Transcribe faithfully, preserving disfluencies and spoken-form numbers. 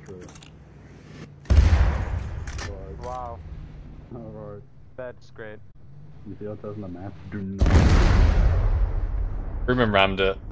true. Right. Wow. Alright. That's great. You see what it says on the map? Do not. Ruben rammed it.